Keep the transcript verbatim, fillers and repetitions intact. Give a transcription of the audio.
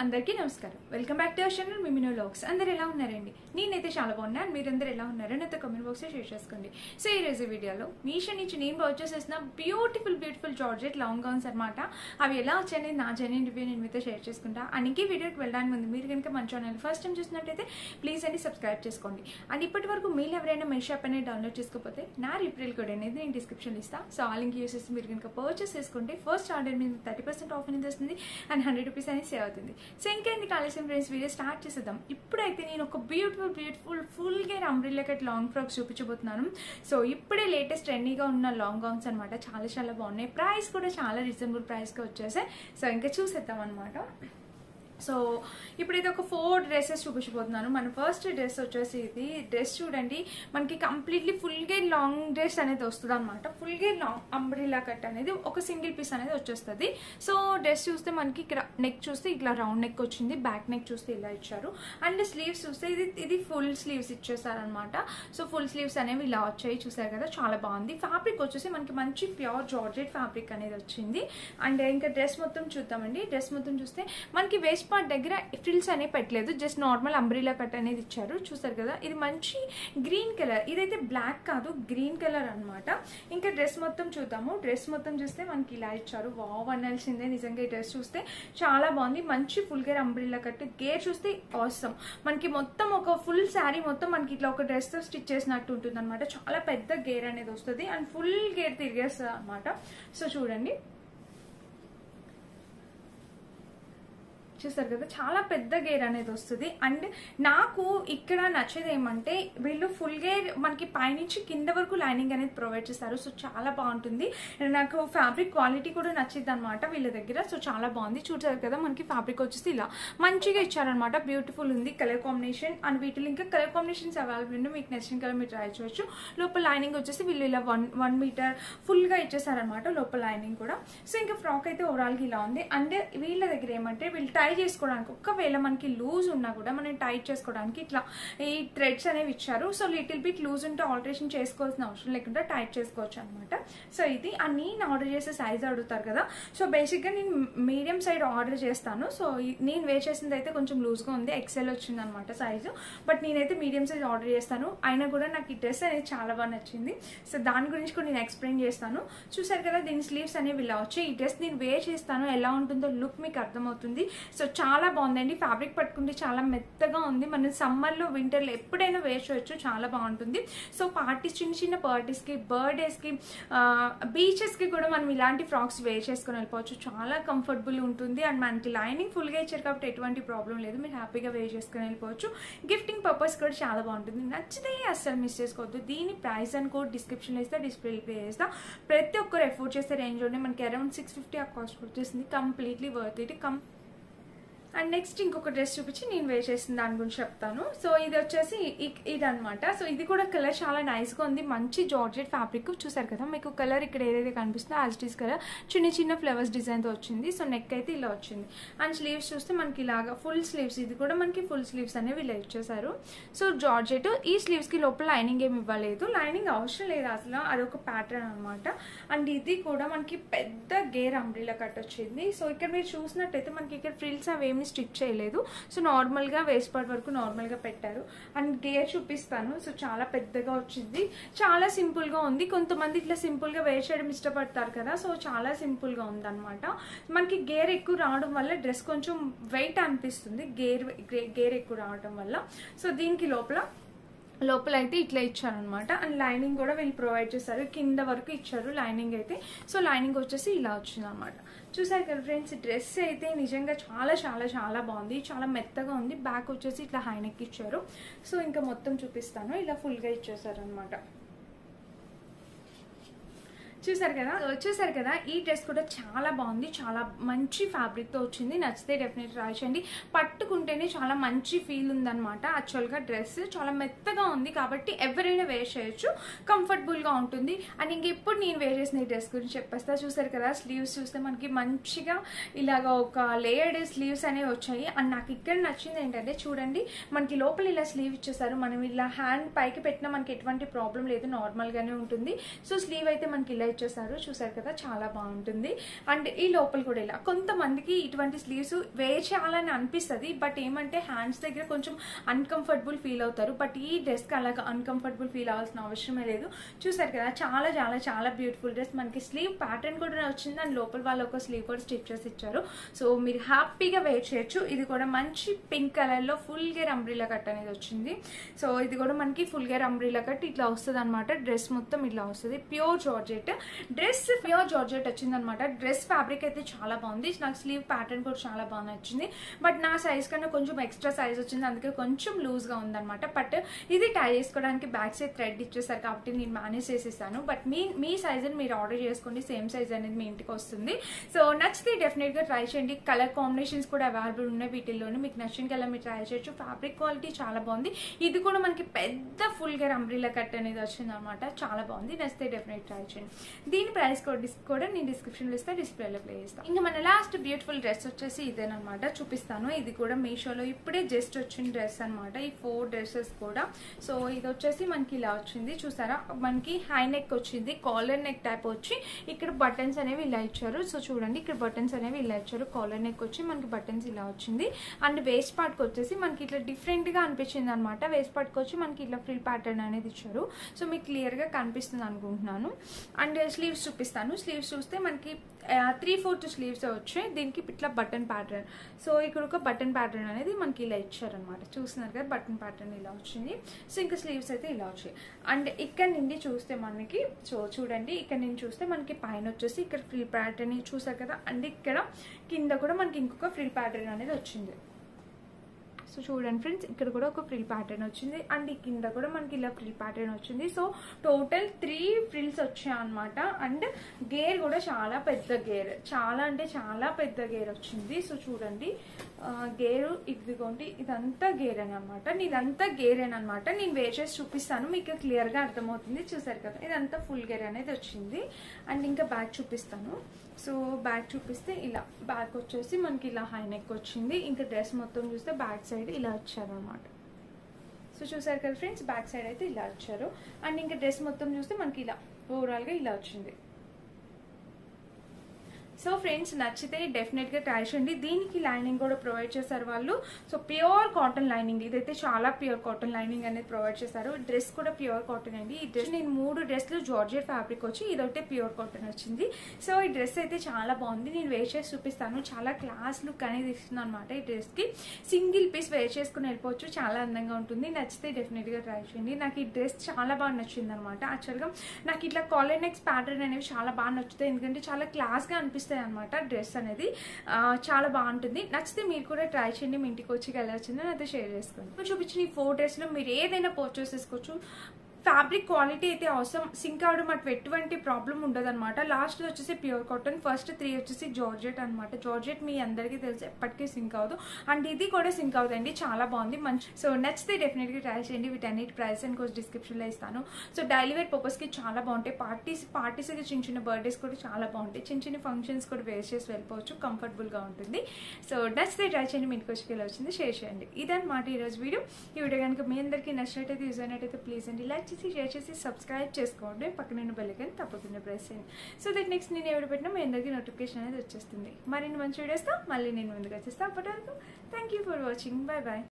అందరికీ నమస్కారం. Welcome back to our channel Mimino vlogs. అందరు ఎలా ఉన్నారండి? నేనైతే చాలా బాగున్నాను. మీరందరూ ఎలా ఉన్నారో నాతో కామెంట్ బాక్స్లో షేర్ చేసుకోండి. సో ఈ రోజు వీడియోలో మీషో నుంచి నేను పర్చేస్ చేసిన beautiful beautiful georgette long gowns అనమాట. అవి ఎలా వచ్చాయని నా జెన్యూన్ రివ్యూ నేను మీతో షేర్ చేసుకుంటా. అండ్ ఇంకే వీడియోకి వెళ్ళడానికి ముందు మీరు కనుక మన ఛానల్ ఫస్ట్ టైం చూసినట్టయితే ప్లీజ్ అండి సబ్స్క్రైబ్ చేసుకోండి. అండ్ ఇప్పటి వరకు మీరు ఎవరైనా మీ షాప్ అనేది డౌన్లోడ్ చేసుకోకపోతే నా రిఫరల్ కోడ్ అనేది నేను డిస్క్రిప్షన్ ఇస్తాను. సో ఆ లింక్ యూస్ చేసి మీరు కనుక పర్చేస్ చేసుకుంటే ఫస్ట్ ఆర్డర్ మీద థర్టీ పర్సెంట్ ఆఫ్ అనేది వస్తుంది అండ్ హండ్రెడ్ రూపీస్ అనేది సేవ్ అవుతుంది. సో ఇంకేంది కాలేసం ఫ్రెండ్స్, వీడియో స్టార్ట్ చేసేద్దాం. ఇప్పుడైతే నేను ఒక బ్యూటిఫుల్ బ్యూటిఫుల్ ఫుల్ గేర్ అంబ్రెల్లా కట్ లాంగ్ ఫ్రాక్స్ చూపించబోతున్నాను. సో ఇప్పుడే లేటెస్ట్ ట్రెండీగా ఉన్న లాంగ్ గౌన్స్ అనమాట. చాలా చాలా బాగున్నాయి. ప్రైస్ కూడా చాలా రీజనబుల్ ప్రైస్గా వచ్చేసాయి. సో ఇంకా చూసేద్దాం అనమాట. సో ఇప్పుడైతే ఒక ఫోర్ డ్రెస్సెస్ చూపించబోతున్నాను. మన ఫస్ట్ డ్రెస్ వచ్చేసి ఇది డ్రెస్ చూడండి, మనకి కంప్లీట్లీ ఫుల్ గేర్ లాంగ్ డ్రెస్ అనేది వస్తుంది అనమాట. ఫుల్ గేర్ లాంగ్ అంబ్రెల్లా కట్ అనేది ఒక సింగిల్ పీస్ అనేది వచ్చేస్తుంది. సో డ్రెస్ చూస్తే మనకి ఇక్కడ నెక్ చూస్తే ఇట్లా రౌండ్ నెక్ వచ్చింది, బ్యాక్ నెక్ చూస్తే ఇలా ఇచ్చారు. అండ్ స్లీవ్స్ చూస్తే ఇది ఇది ఫుల్ స్లీవ్స్ ఇచ్చేసారనమాట. సో ఫుల్ స్లీవ్స్ అనేవి ఇలా వచ్చాయి, చూసారు కదా, చాలా బాగుంది. ఫ్యాబ్రిక్ వచ్చేసి మనకి మంచి ప్యూర్ జార్జెట్ ఫ్యాబ్రిక్ అనేది వచ్చింది. అండ్ ఇంకా డ్రెస్ మొత్తం చూద్దామండి. డ్రెస్ మొత్తం చూస్తే మనకి వేస్ట్ పార్ట్ దగ్గర ఫ్రిల్స్ అనేవి పెట్టలేదు, జస్ట్ నార్మల్ అంబ్రెల్లా కట్ అనేది ఇచ్చారు. చూసారు కదా, ఇది మంచి గ్రీన్ కలర్, ఇదైతే బ్లాక్ కాదు గ్రీన్ కలర్ అనమాట. ఇంకా డ్రెస్ మొత్తం చూద్దాము. డ్రెస్ మొత్తం చూస్తే మనకి ఇలా ఇచ్చారు. వావ్ అనాల్సిందే నిజంగా. ఈ డ్రెస్ చూస్తే చాలా బాగుంది. మంచి ఫుల్ గేర్ అంబ్రెల్లా కట్. గేర్ చూస్తే ఆసమ్. మనకి మొత్తం ఒక ఫుల్ శారీ మొత్తం మనకి ఇట్లా ఒక డ్రెస్ తో స్టిచ్ చేసినట్టు ఉంటుంది అనమాట. చాలా పెద్ద గేర్ అనేది వస్తుంది అండ్ ఫుల్ గేర్ తిరిగేస్తుంది అనమాట. సో చూడండి, చూస్తారు కదా, చాలా పెద్ద గేర్ అనేది వస్తుంది. అండ్ నాకు ఇక్కడ నచ్చేది ఏమంటే వీళ్ళు ఫుల్ గేర్ మనకి పైనుంచి కింద వరకు లైనింగ్ అనేది ప్రొవైడ్ చేస్తారు. సో చాలా బాగుంటుంది. నాకు ఫ్యాబ్రిక్ క్వాలిటీ కూడా నచ్చింది అనమాట వీళ్ళ దగ్గర. సో చాలా బాగుంది. చూసారు కదా, మనకి ఫ్యాబ్రిక్ వచ్చేసి ఇలా మంచిగా ఇచ్చారనమాట. బ్యూటిఫుల్ ఉంది కలర్ కాంబినేషన్. అండ్ వీటిలో ఇంకా కలర్ కాంబినేషన్స్ అవైలబుల్ ఉంది. మీకు నచ్చిన కలర్ మీరు ట్రై చేయొచ్చు. లోపల లైనింగ్ వచ్చేసి వీళ్ళు ఇలా వన్ వన్ మీటర్ ఫుల్ గా ఇచ్చేసారనమాట లోపల లైనింగ్ కూడా. సో ఇంకా ఫ్రాక్ అయితే ఓవరాల్ గా ఇలా ఉంది. అండ్ వీళ్ళ దగ్గర ఏమంటే వీళ్ళు టై చేసుకోవడానికి ఒకవేళ మనకి లూజ్ ఉన్నా కూడా మనం టైట్ చేసుకోవడానికి ఇట్లా ఈ థ్రెడ్స్ అనేవి ఇచ్చారు. సో లిటిల్ బిట్ లూజ్ ఉంటే ఆల్టరేషన్ చేసుకోవాల్సిన అవసరం లేకుండా టైట్ చేసుకోవచ్చు అనమాట. సో ఇది అని నేను ఆర్డర్ చేసే సైజ్ అడుగుతారు కదా. సో బేసిక్ గా నేను మీడియం సైజ్ ఆర్డర్ చేస్తాను. సో నేను వేర్ చేసింది అయితే కొంచెం లూజ్ గా ఉంది, ఎక్సెల్ వచ్చింది అనమాట సైజు. బట్ నేనైతే మీడియం సైజ్ ఆర్డర్ చేస్తాను. అయినా కూడా నాకు ఈ డ్రెస్ అనేది చాలా బాగా నచ్చింది. సో దాని గురించి కూడా నేను ఎక్స్ప్లెయిన్ చేస్తాను. చూసారు కదా, దీని స్లీవ్స్ అనేవి ఇలా వచ్చాయి. ఈ డ్రెస్ నేను వేర్ చేస్తాను, ఎలా ఉంటుందో లుక్ మీకు అర్థమవుతుంది. సో చాలా బాగుందండి. ఫ్యాబ్రిక్ పట్టుకుంటే చాలా మెత్తగా ఉంది. మనం సమ్మర్ లో వింటర్ లో ఎప్పుడైనా వేర్ చేయొచ్చు, చాలా బాగుంటుంది. సో పార్టీస్, చిన్న చిన్న పార్టీస్ కి, బర్త్డేస్ కి, బీచెస్ కి కూడా మనం ఇలాంటి ఫ్రాక్స్ వేర్ చేసుకుని వెళ్ళిపోవచ్చు. చాలా కంఫర్టబుల్ ఉంటుంది. అండ్ మనకి లైనింగ్ ఫుల్ గా ఇచ్చారు కాబట్టి ఎటువంటి ప్రాబ్లం లేదు, మీరు హ్యాపీగా వేర్ చేసుకుని వెళ్ళిపోవచ్చు. గిఫ్టింగ్ పర్పస్ కూడా చాలా బాగుంటుంది. నచ్చితే అస్సలు మిస్ చేసుకోవద్దు. దీని ప్రైస్ అండ్ కోడ్ డిస్క్రిప్షన్ లో ఇస్తా, డిస్ప్లే పే చేస్తా. ప్రతి ఒక్కరు ఎఫోర్డ్ చేసే రేంజ్ లోనే మనకి అరౌండ్ సిక్స్ ఫిఫ్టీ ఆ కాస్ట్ వచ్చేసింది. Completely worth it. Come and next ఇంకొక డ్రెస్ చూపించి నేను వేర్ చేసిన దాని గురించి చెప్తాను. సో ఇది వచ్చేసి ఇది అనమాట. సో ఇది కూడా కలర్ చాలా నైస్గా ఉంది. మంచి జార్జెట్ ఫ్యాబ్రిక్. చూసారు కదా, మీకు కలర్ ఇక్కడ ఏదైతే కనిపిస్తుందో యాజ్టీస్ కలర్ చిన్న చిన్న ఫ్లవర్స్ డిజైన్తో వచ్చింది. సో నెక్ అయితే ఇలా వచ్చింది. అండ్ స్లీవ్స్ చూస్తే మనకి ఇలాగా ఫుల్ స్లీవ్స్. ఇది కూడా మనకి ఫుల్ స్లీవ్స్ అనేవి ఇలా ఇచ్చేసారు. So georgette. ఈ స్లీవ్స్కి లోపల లైనింగ్ ఏమి ఇవ్వలేదు, లైనింగ్ అవసరం లేదు అసలు, అదొక ప్యాటర్న్ అనమాట. అండ్ ఇది కూడా మనకి పెద్ద గేర్ అంబ్రెల్లా కట్ వచ్చింది. సో ఇక్కడ మీరు చూసినట్టయితే మనకి ఇక్కడ ఫ్రిల్స్ అవేమి స్టిచ్ చేయలేదు. సో నార్మల్ గా వేస్ట్ పార్ట్ వరకు నార్మల్ గా పెట్టారు. అండ్ గేర్ చూపిస్తాను. సో చాలా పెద్దగా వచ్చింది, చాలా సింపుల్ గా ఉంది. కొంతమంది ఇట్లా సింపుల్ గా వేర్ చేయడం ఇష్టపడతారు కదా. సో చాలా సింపుల్ గా ఉంది అనమాట. మనకి గేర్ ఎక్కువ రావడం వల్ల డ్రెస్ కొంచెం వెయిట్ అనిపిస్తుంది, గేర్ గేర్ ఎక్కువ రావడం వల్ల. సో దీనికి లోపల లోపల అయితే ఇట్లా ఇచ్చారనమాట. అండ్ లైనింగ్ కూడా వీళ్ళు ప్రొవైడ్ చేస్తారు, కింద వరకు ఇచ్చారు లైనింగ్ అయితే. సో లైనింగ్ వచ్చేసి ఇలా వచ్చింది అనమాట. చూసారు కదా ఫ్రెండ్స్, డ్రెస్ అయితే నిజంగా చాలా చాలా చాలా బాగుంది, చాలా మెత్తగా ఉంది. బ్యాక్ వచ్చేసి ఇట్లా హైనెక్ ఇచ్చారు. సో ఇంకా మొత్తం చూపిస్తాను. ఇలా ఫుల్గా ఇచ్చేసారు అనమాట. చూసారు కదా, చూసారు కదా, ఈ డ్రెస్ కూడా చాలా బాగుంది. చాలా మంచి ఫ్యాబ్రిక్ తో వచ్చింది. నచ్చితే డెఫినెట్ ట్రై చేయండి. పట్టుకుంటేనే చాలా మంచి ఫీల్ ఉందన్నమాట. యాక్చువల్ గా డ్రెస్ చాలా మెత్తగా ఉంది కాబట్టి ఎవరైనా వేర్ చేయొచ్చు, కంఫర్టబుల్ గా ఉంటుంది. అండ్ ఇంక ఇప్పుడు నేను వేర్ చేసిన ఈ డ్రెస్ గురించి చెప్పేస్తా. చూసారు కదా, స్లీవ్స్ చూస్తే మనకి మంచిగా ఇలాగ ఒక లేయర్డ్ స్లీవ్స్ అనేవి వచ్చాయి. అండ్ నాకు ఇక్కడ నచ్చింది ఏంటంటే చూడండి, మనకి లోపల ఇలా స్లీవ్ ఇచ్చేసారు. మనం ఇలా హ్యాండ్ పైకి పెట్టినా మనకి ఎటువంటి ప్రాబ్లం లేదు, నార్మల్ గానే ఉంటుంది. సో స్లీవ్ అయితే మనకి ఇలా ప్రొవైడ్ చేశారు. చూసారు కదా చాలా బాగుంటుంది. అండ్ ఈ లోపల కూడా ఇలా కొంతమందికి ఇటువంటి స్లీవ్స్ వేర్ చేయాలని అనిపిస్తుంది, బట్ ఏమంటే హ్యాండ్స్ దగ్గర కొంచెం అన్కంఫర్టబుల్ ఫీల్ అవుతారు. బట్ ఈ డ్రెస్ కి అలాగా అన్కంఫర్టబుల్ ఫీల్ అవ్వాల్సిన అవసరమే లేదు. చూసారు కదా చాలా చాలా చాలా బ్యూటిఫుల్ డ్రెస్. మనకి స్లీవ్ ప్యాటర్న్ కూడా వచ్చింది అండ్ లోపల వాళ్ళు ఒక స్లీవ్ కూడా స్టిచ్ చేసి ఇచ్చారు. సో మీరు హ్యాపీగా వేర్ చేయొచ్చు. ఇది కూడా మంచి పింక్ కలర్ లో ఫుల్ గేర్ అంబ్రిలా కట్ అనేది వచ్చింది. సో ఇది కూడా మనకి ఫుల్ గేర్ అంబ్రిలా కట్ ఇట్లా వస్తుంది అనమాట. డ్రెస్ మొత్తం ఇట్లా వస్తుంది. Pure georgette dress, pure georgette వచ్చింది అనమాట. డ్రెస్ ఫ్యాబ్రిక్ అయితే చాలా బాగుంది. నాకు స్లీవ్ ప్యాటర్న్ కూడా చాలా బాగా నచ్చింది. బట్ నా సైజ్ కన్నా కొంచెం ఎక్స్ట్రా సైజ్ వచ్చింది, అందుకే కొంచెం లూజ్ గా ఉందన్నమాట. బట్ ఇది టై చేసుకోవడానికి బ్యాక్ సైడ్ థ్రెడ్ ఇచ్చేసారు కాబట్టి నేను మేనేజ్ చేసేసాను. బట్ మీ మీ సైజ్ మీరు ఆర్డర్ చేసుకోండి, సేమ్ సైజ్ అనేది మీ ఇంటికి వస్తుంది. సో నచ్చితే డెఫినెట్ గా ట్రై చేయండి. కలర్ కాంబినేషన్స్ కూడా అవైలబుల్ ఉన్నాయి వీటిల్లోనే. మీకు నచ్చిన కలర్ మీరు ట్రై చేయొచ్చు. ఫ్యాబ్రిక్ క్వాలిటీ చాలా బాగుంది. ఇది కూడా మనకి పెద్ద ఫుల్ గేర్ అంబ్రిలా కట్ అనేది వచ్చింది అనమాట. చాలా బాగుంది. నచ్చితే డెఫినెట్ ట్రై చేయండి. దీని ప్రైస్ కూడా నేను డిస్క్రిప్షన్ లో ఇస్తాను, డిస్ప్లేలో ప్లే చేస్తాను. ఇంకా మన లాస్ట్ బ్యూటిఫుల్ డ్రెస్ వచ్చేసి ఇదేనమాట, చూపిస్తాను. ఇది కూడా మీషోలో ఇప్పుడే జస్ట్ వచ్చిన డ్రెస్ అనమాట. ఈ ఫోర్ డ్రెస్సెస్ కూడా. సో ఇది వచ్చేసి మనకి ఇలా వచ్చింది. చూసారా మనకి హై నెక్ వచ్చింది, కాలర్ నెక్ టైప్ వచ్చి ఇక్కడ బటన్స్ అనేవి ఇలా ఇచ్చారు. సో చూడండి ఇక్కడ బటన్స్ అనేవి ఇలా ఇచ్చారు. కాలర్ నెక్ వచ్చి మనకి బటన్స్ ఇలా వచ్చింది. అండ్ వేస్ట్ పార్ట్ కి వచ్చేసి మనకి ఇట్లా డిఫరెంట్ గా అనిపించింది అనమాట. వేస్ట్ పార్ట్ కి వచ్చి మనకి ఇట్లా ఫ్రిల్ ప్యాటర్న్ అనేది ఇచ్చారు. సో మీకు క్లియర్ గా కనిపిస్తుంది అనుకుంటున్నాను. అండ్ స్లీవ్స్ చూపిస్తాను. స్లీవ్స్ చూస్తే మనకి త్రీ ఫోర్త్ స్లీవ్స్ వచ్చాయి. దీనికి ఇట్లా బటన్ ప్యాటర్న్. సో ఇక్కడ ఒక బటన్ ప్యాటర్న్ అనేది మనకి ఇలా ఇచ్చారనమాట. చూస్తున్నారు కదా బటన్ ప్యాటర్న్ ఇలా వచ్చింది. సో ఇంకా స్లీవ్స్ అయితే ఇలా వచ్చాయి. అండ్ ఇక్కడ నుండి చూస్తే మనకి సో చూడండి ఇక్కడ నుంచి చూస్తే మనకి పైన వచ్చేసి ఇక్కడ ఫ్రిల్ ప్యాటర్న్ చూసారు కదా. అండ్ ఇక్కడ కింద కూడా మనకి ఇంకొక ఫ్రిల్ ప్యాటర్న్ అనేది వచ్చింది. సో చూడండి ఫ్రెండ్స్ ఇక్కడ కూడా ఒక ఫ్రిల్ ప్యాటర్న్ వచ్చింది. అండ్ ఈ కింద కూడా మనకి ఇలా ఫ్రిల్ ప్యాటర్న్ వచ్చింది. సో టోటల్ త్రీ ఫ్రిల్స్ వచ్చాయి అనమాట. అండ్ గేర్ కూడా చాలా పెద్ద గేర్, చాలా అంటే చాలా పెద్ద గేర్ వచ్చింది. సో చూడండి గేరు ఇదిగోండి ఇదంతా గేర్ అని అనమాట. ఇదంతా గేర్ అని అనమాట. నేను వేర్ చేసి చూపిస్తాను, మీకు క్లియర్ గా అర్థమవుతుంది. చూసారు కదా ఇదంతా ఫుల్ గేర్ అనేది వచ్చింది. అండ్ ఇంకా బ్యాక్ చూపిస్తాను. సో బ్యాక్ చూపిస్తే ఇలా బ్యాక్ వచ్చేసి మనకి ఇలా హై నెక్ వచ్చింది. ఇంకా డ్రెస్ మొత్తం చూస్తే బ్యాక్ సైడ్ ఇలా వచ్చారు అనమాట. సో చూసారు కదా ఫ్రెండ్స్ బ్యాక్ సైడ్ అయితే ఇలా వచ్చారు. అండ్ ఇంకా డ్రెస్ మొత్తం చూస్తే మనకి ఇలా ఓవరాల్ గా ఇలా వచ్చింది. సో ఫ్రెండ్స్ నచ్చితే డెఫినెట్ గా ట్రై చేయండి. దీనికి లైనింగ్ కూడా ప్రొవైడ్ చేశారు వాళ్ళు. సో ప్యూర్ కాటన్ లైనింగ్, ఇదైతే చాలా ప్యూర్ కాటన్ లైనింగ్ అనేది ప్రొవైడ్ చేశారు. డ్రెస్ కూడా ప్యూర్ కాటన్ అండి. ఈ డ్రెస్ నేను మూడు డ్రెస్లు జార్జెట్ ఫ్యాబ్రిక్ వచ్చి ఇదైతే ప్యూర్ కాటన్ వచ్చింది. సో ఈ డ్రెస్ అయితే చాలా బాగుంది. నేను వేర్ చేసి చూపిస్తాను. చాలా క్లాస్ లుక్ అనేది ఇస్తుంది అనమాట. ఈ డ్రెస్ కి సింగిల్ పీస్ వేర్ చేసుకుని వెళ్ళిపోవచ్చు. చాలా అందంగా ఉంటుంది. నచ్చితే డెఫినెట్ గా ట్రై చేయండి. నాకు ఈ డ్రెస్ చాలా బాగా నచ్చింది అనమాట. యాక్చువల్ గా నాకు ఇట్లా కాలర్ నెక్స్ ప్యాటర్న్ అనేవి చాలా బాగా నచ్చుతాయి. ఎందుకంటే చాలా క్లాస్ గా అనిపిస్తాయి అనమాట. డ్రెస్ అనేది చాలా బాగుంటుంది. నచ్చితే మీరు కూడా ట్రై చేయండి. మీ ఇంటికి వచ్చి ఎలా వచ్చిందో నాతో షేర్ చేసుకోండి. చూపించిన ఈ ఫోర్ డ్రెస్ లో మీరు ఏదైనా పర్చేస్ చేసుకోవచ్చు. ఫ్యాబ్రిక్ క్వాలిటీ అయితే అవసరం, సింక్ అవడం అటు ఎటువంటి ప్రాబ్లం ఉండదు అనమాట. లాస్ట్ వచ్చేసి ప్యూర్ కాటన్, ఫస్ట్ త్రీ వచ్చేసి జార్జెట్ అనమాట. జార్జెట్ మీ అందరికీ తెలుసు ఎప్పటికీ సింక్ అవ్వదు. అండ్ ఇది కూడా సింక్ అవుతుంది. చాలా బాగుంది మంచి. సో నచ్చితే డెఫినెట్ గా ట్రై చేయండి. వీటన్నిటి ప్రైస్ అండ్ కోర్స్ డిస్క్రిప్షన్ లో ఇస్తాను. సో డైలీ వేర్ పర్పస్ కి చాలా బాగుంటాయి. పార్టీస్ పార్టీస్ చిన్న చిన్న బర్త్డేస్ కూడా చాలా బాగుంటాయి. చిన్న చిన్న ఫంక్షన్స్ కూడా వేర్ చేసి వెళ్ళిపోవచ్చు. కంఫర్టబుల్ గా ఉంటుంది. సో నచ్చితే ట్రై చేయండి. మీ ఇంటికి వచ్చి ఎలా వచ్చింది షేర్ చేయండి. ఇదన్నమాట ఈరోజు వీడియో. ఈ వీడియో కనుక మీ అందరికీ నచ్చినట్టయితే యూజ్ అయినట్టయితే ప్లీజ్ అండి లైక్ చేసి షేర్ చేసి సబ్స్క్రైబ్ చేసుకోండి. పక్కన బెల్ ఐకాన్ తప్పకుండా ప్రెస్ చేయండి. సో దట్ నెక్స్ట్ నేను ఎవరు పెట్టినా మీ అందరికీ నోటిఫికేషన్ అనేది వచ్చేస్తుంది. మరిన్ని మంచి వీడియోస్తో మళ్ళీ నేను ముందుకు వచ్చేస్తాను. అప్పటి వరకు thank you for watching. Bye bye.